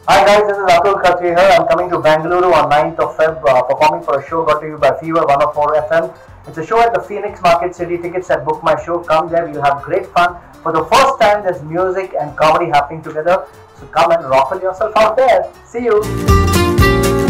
Hi guys, this is Atul Khatri here. I'm coming to Bangalore on 9th of Feb, performing for a show brought to you by Fever 104 FM. It's a show at the Phoenix Market City. Tickets at Book My Show. Come there, we'll have great fun. For the first time, there's music and comedy happening together. So come and ruffle yourself out there. See you.